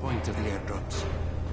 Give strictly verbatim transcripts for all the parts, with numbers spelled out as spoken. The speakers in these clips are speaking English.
point of the airdrops.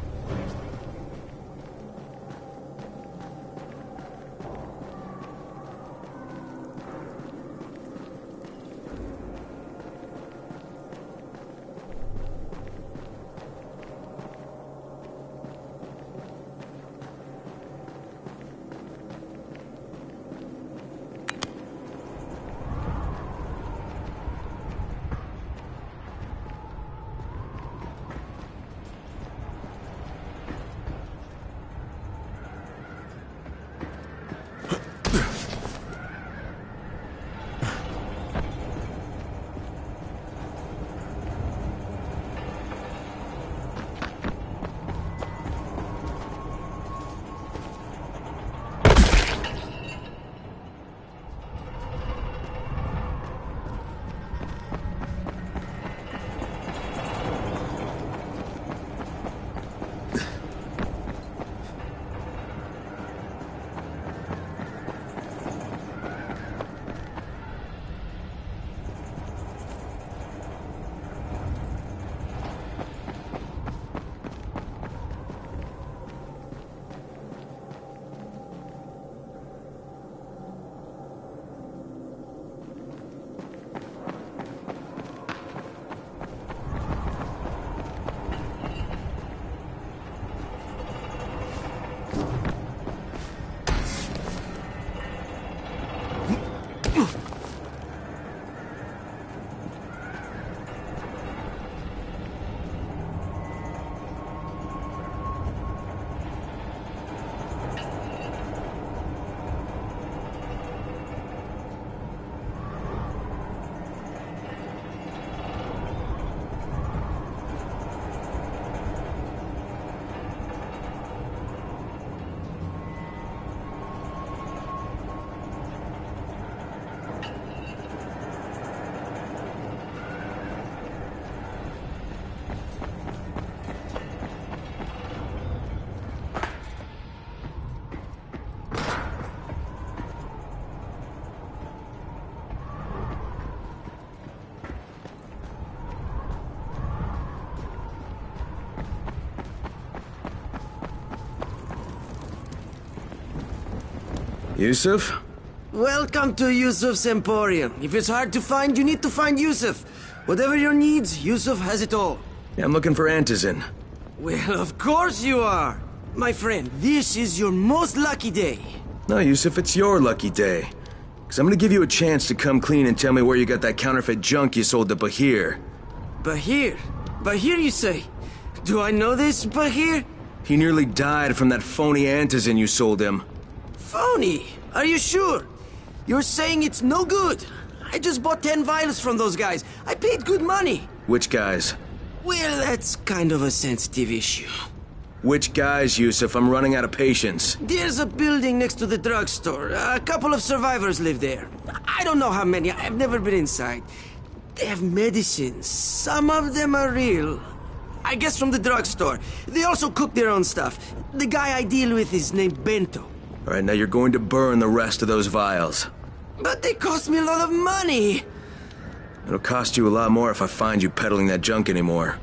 Yusuf? Welcome to Yusuf's Emporium. If it's hard to find, you need to find Yusuf. Whatever your needs, Yusuf has it all. Yeah, I'm looking for Antizin. Well, of course you are. My friend, this is your most lucky day. No, Yusuf, it's your lucky day. Because I'm gonna give you a chance to come clean and tell me where you got that counterfeit junk you sold to Bahir. Bahir? Bahir, you say? Do I know this Bahir? He nearly died from that phony Antizin you sold him. Phony? Are you sure? You're saying it's no good? I just bought ten vials from those guys. I paid good money. Which guys? Well, that's kind of a sensitive issue. Which guys, Yusuf? I'm running out of patience. There's a building next to the drugstore. A couple of survivors live there. I don't know how many. I've never been inside. They have medicines. Some of them are real. I guess from the drugstore. They also cook their own stuff. The guy I deal with is named Bento. All right, now you're going to burn the rest of those vials. But they cost me a lot of money. It'll cost you a lot more if I find you peddling that junk anymore.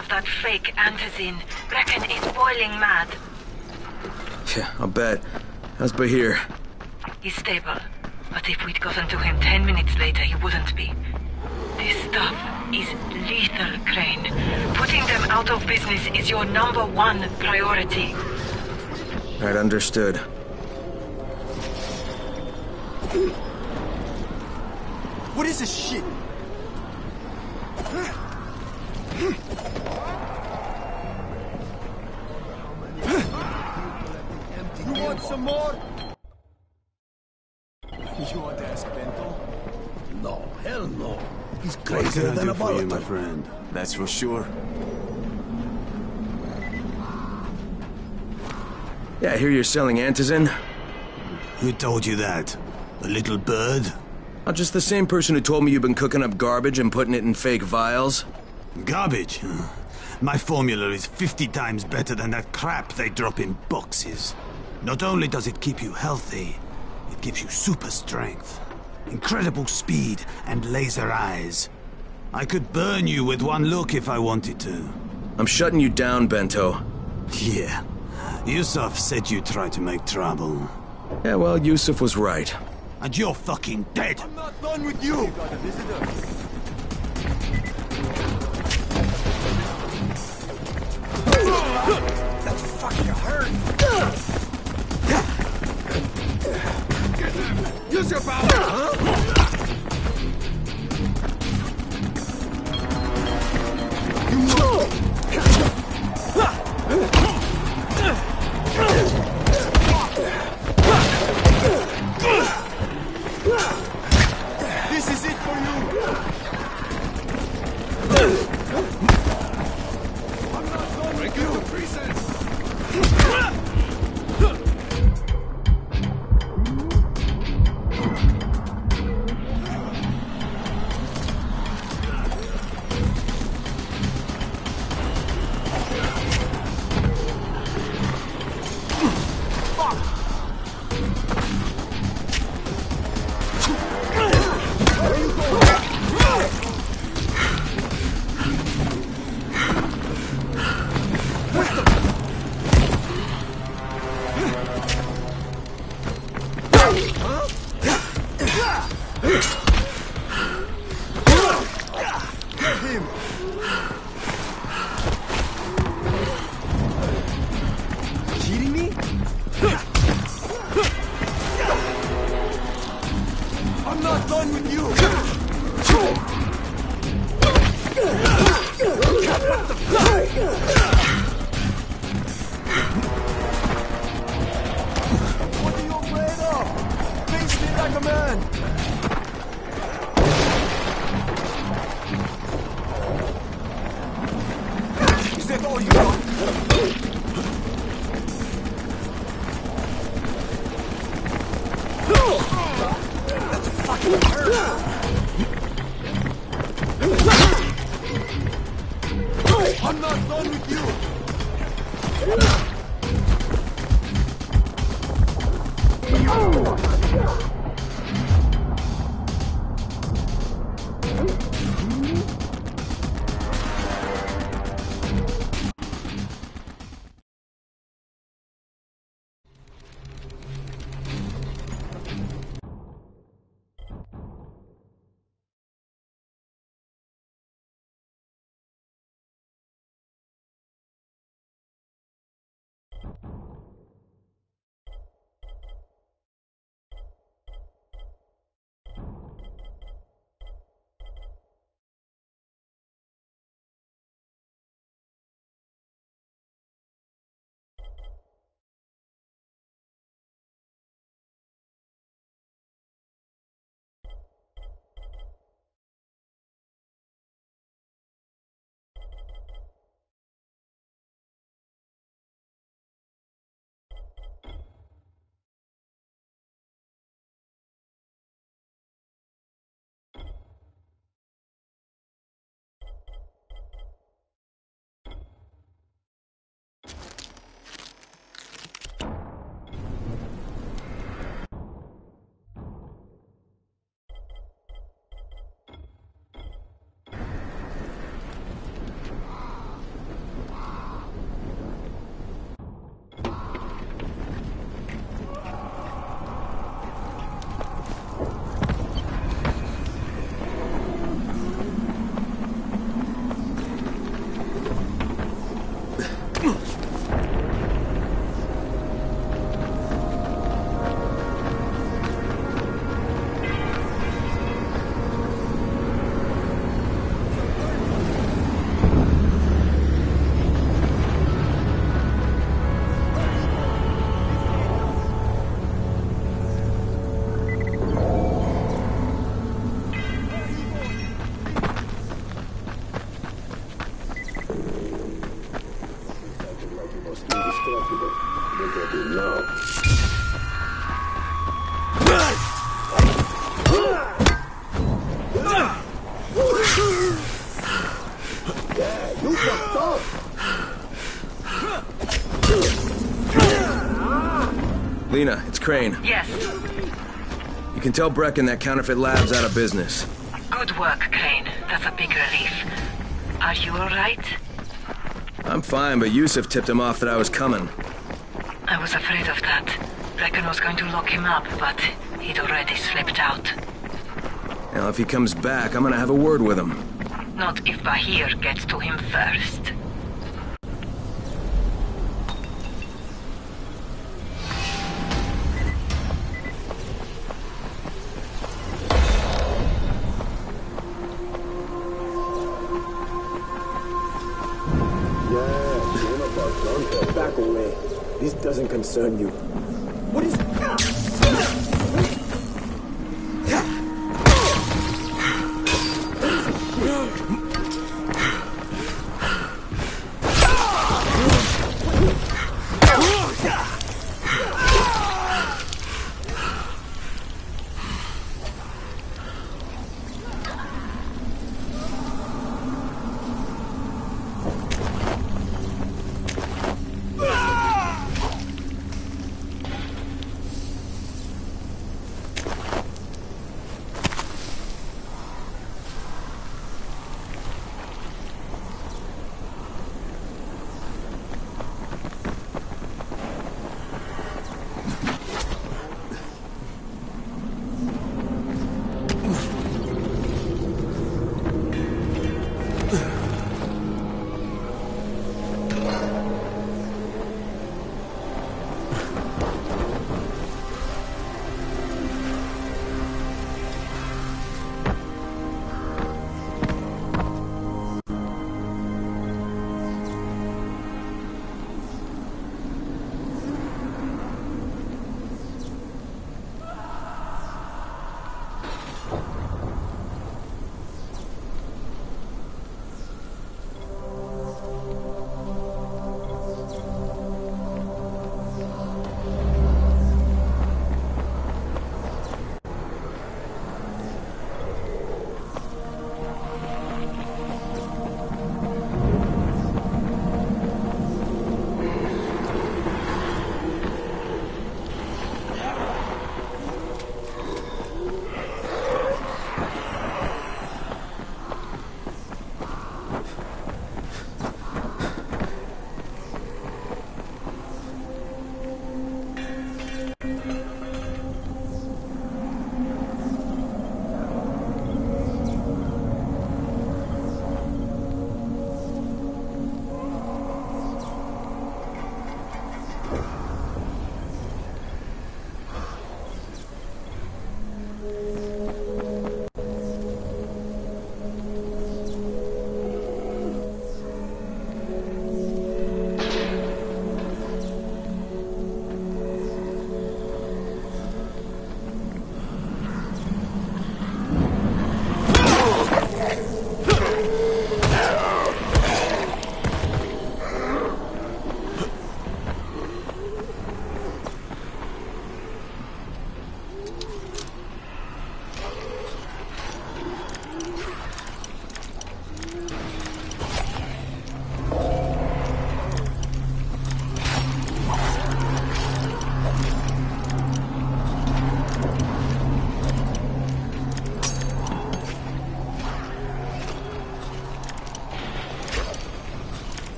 of that fake antizin. Reckon it's boiling mad. Yeah, I'll bet. How's Bahir? He's stable. But if we'd gotten to him ten minutes later, he wouldn't be. This stuff is lethal, Crane. Putting them out of business is your number one priority. Right, understood. What is this shit? You want some more? You want to ask Bento? No, hell no. He's What crazier can I than do a for you, my Molotov. friend? That's for sure. Yeah, I hear you're selling antizin. Who told you that? A little bird? Not just the same person who told me you've been cooking up garbage and putting it in fake vials. Garbage? Huh. My formula is fifty times better than that crap they drop in boxes. Not only does it keep you healthy, it gives you super strength, incredible speed, and laser eyes. I could burn you with one look if I wanted to. I'm shutting you down, Bento. Yeah. Yusuf said you tried to make trouble. Yeah, well, Yusuf was right. And you're fucking dead! I'm not done with you! That fucking hurt! Use your power! Huh? This is it for you! I'm not done with you! Kidding me? I'm not done with you! What the fuck? indestructible. Look at him now. Yeah, you fucked up. Lena, it's Crane. Yes. You can tell Brecken that counterfeit lab's out of business. Good work, Crane. That's a big relief. Are you alright? I'm fine, but Yusuf tipped him off that I was coming. I was afraid of that. Brecken was going to lock him up, but he'd already slipped out. Now, if he comes back, I'm gonna have a word with him. Not if Bahir gets to him first. Back away. This doesn't concern you. What is...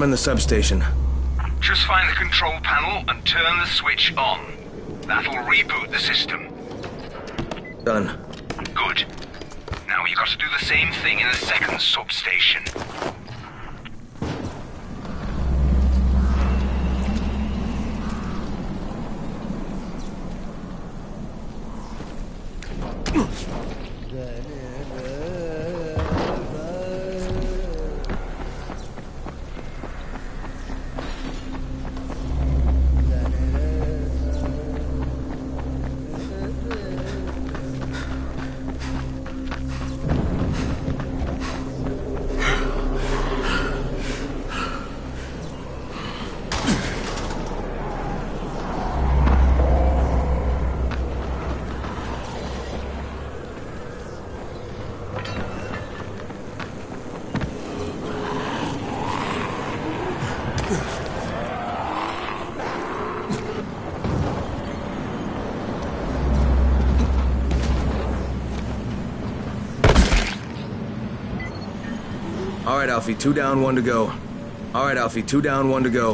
I'm in the substation. Just find the control panel and turn the switch on. That'll reboot the system. Done. Good. Now you got to do the same thing in the second substation. All right, Alfie, two down, one to go. All right, Alfie, two down, one to go.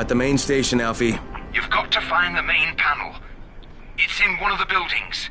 at the main station, Alfie. You've got to find the main panel. It's in one of the buildings.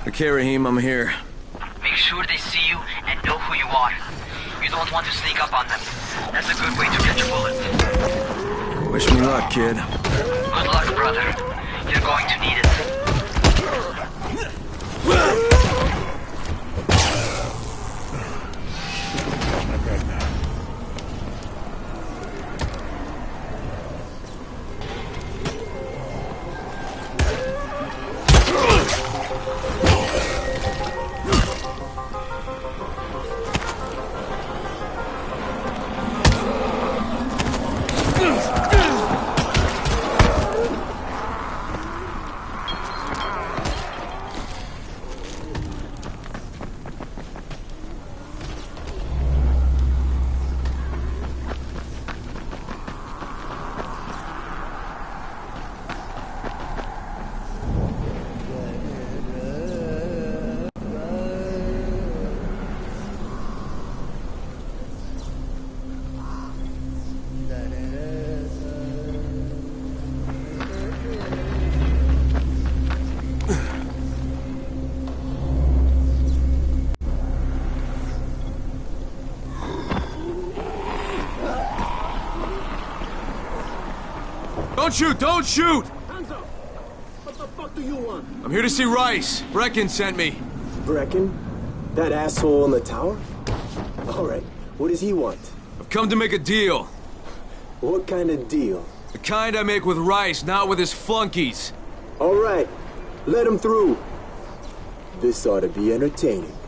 Okay, Rahim, I'm here. Make sure they see you and know who you are. You don't want to sneak up on them. That's a good way to catch a bullet. Wish me luck, kid. Good luck, brother. You're going to need it. Don't shoot! Don't shoot! Hands up! What the fuck do you want? I'm here to see Rice. Brecken sent me. Brecken? That asshole in the tower? Alright, what does he want? I've come to make a deal. What kind of deal? The kind I make with Rice, not with his flunkies. Alright, let him through. This ought to be entertaining.